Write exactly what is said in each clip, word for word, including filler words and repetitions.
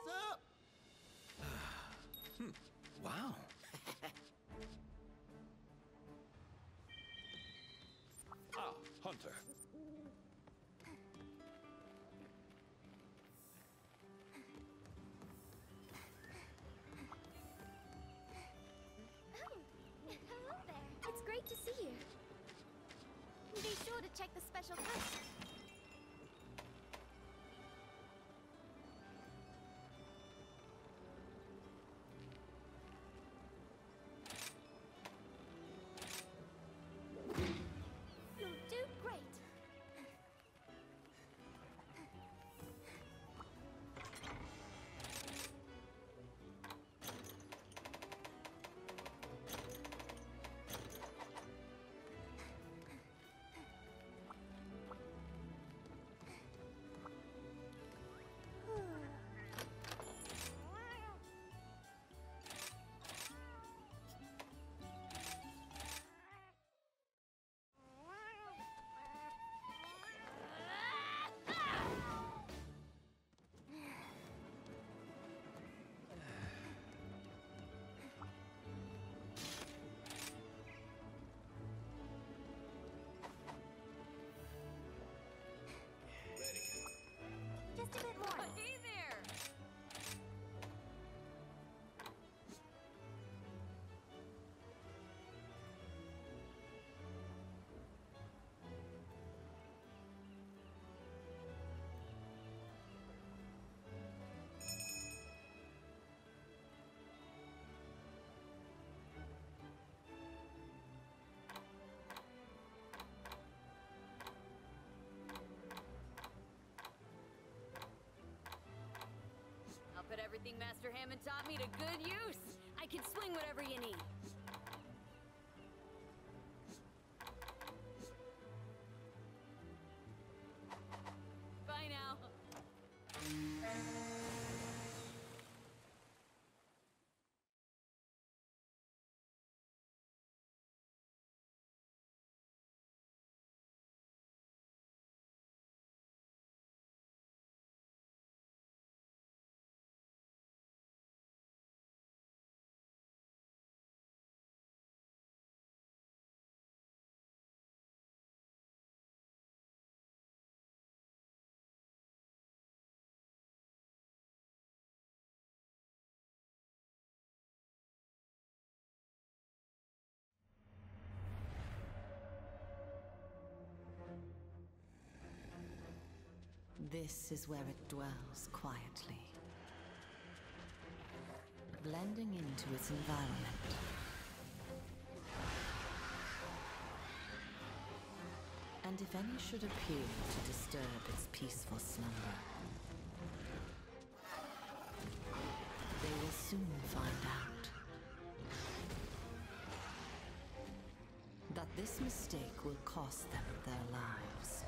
up? Hmm. Wow. Ah, Hunter. Hello there. It's great to see you. Be sure to check the special post. You'll do great. Just a bit more. Hey there! I'll put everything Master Hammond taught me to good use. I can swing whatever you need. Bye now. This is where it dwells quietly, blending into its environment. And if any should appear to disturb its peaceful slumber, they will soon find out that this mistake will cost them their lives.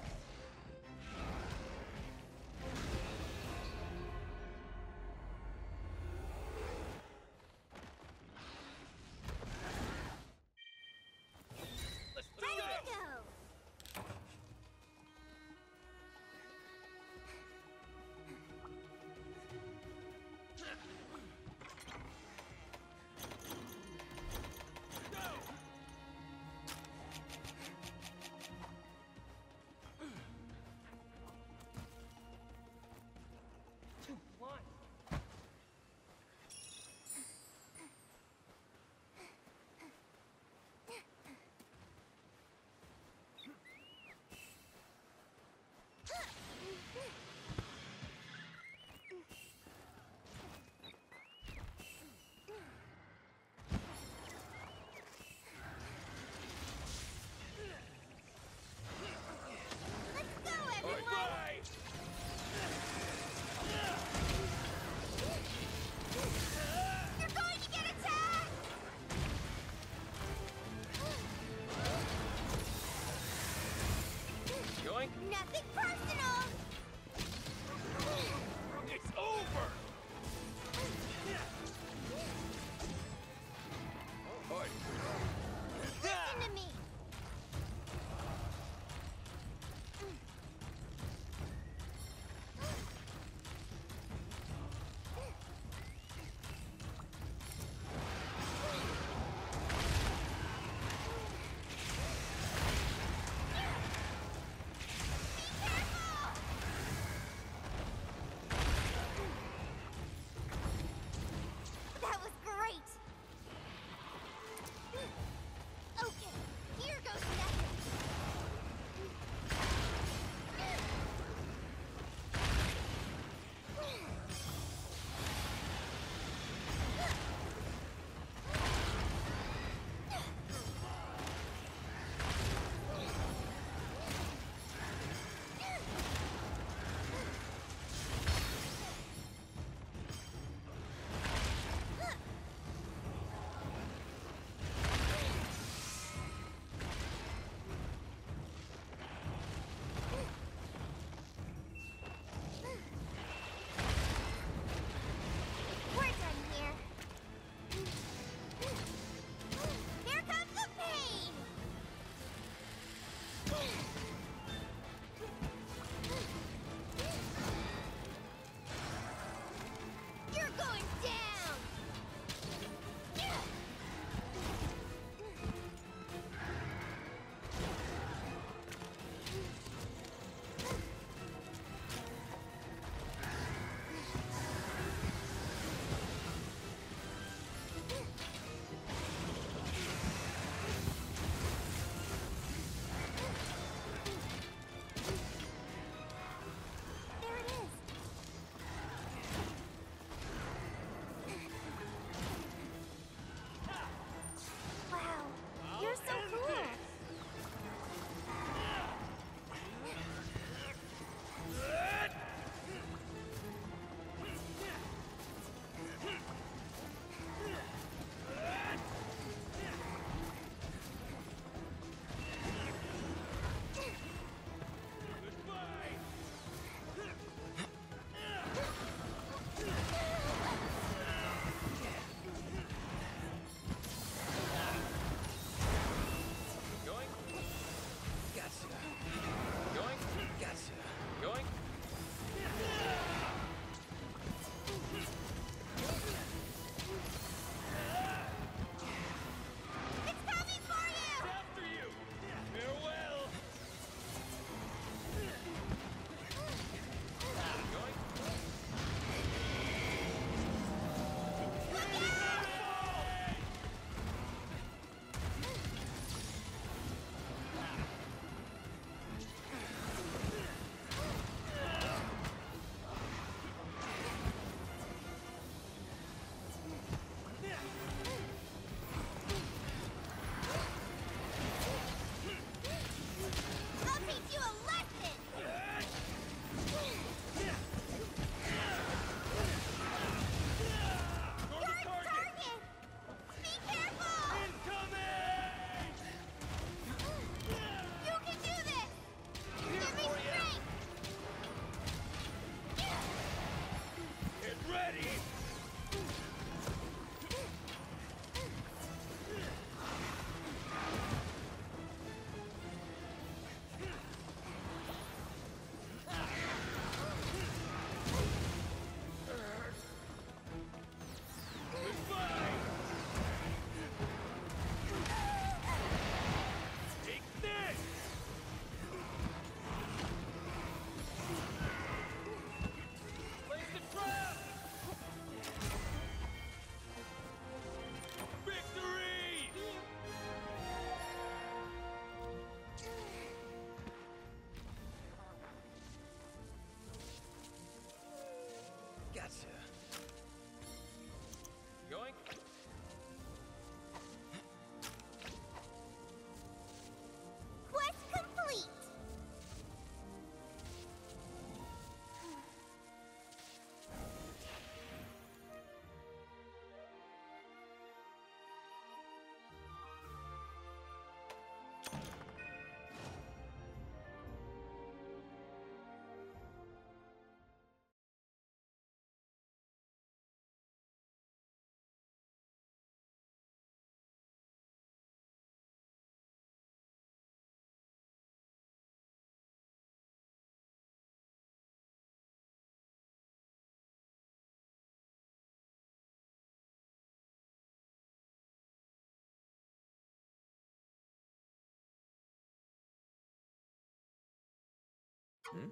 Hmm?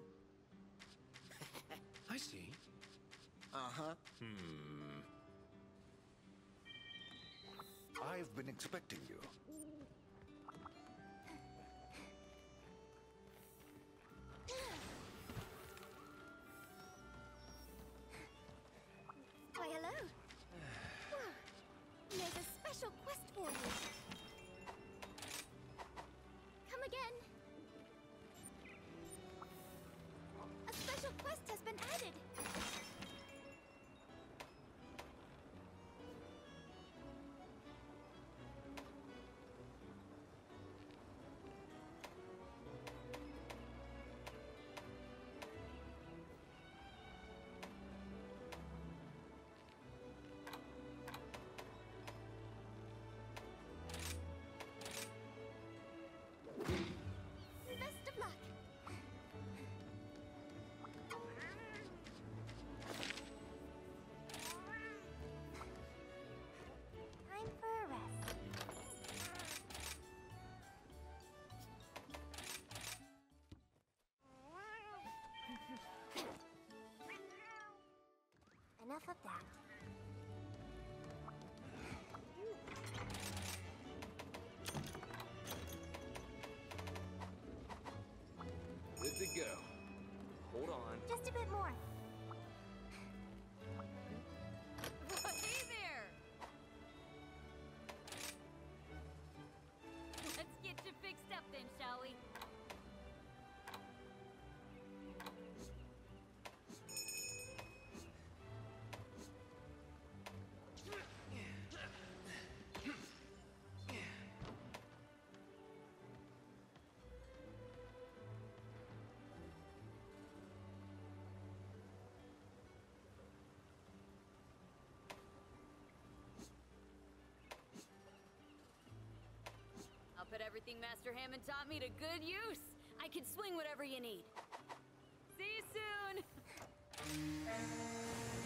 I see. Uh-huh. Hmm. I've been expecting you. Why, hello. Whoa. There's a special quest for you. Come again. A special quest has been added. Best of luck. Time for a rest. Enough of that. Good to go. Hold on. Just a bit more. Hey there! Let's get you fixed up then, shall we? I'll put everything Master Hammond taught me to good use. I can swing whatever you need. See you soon!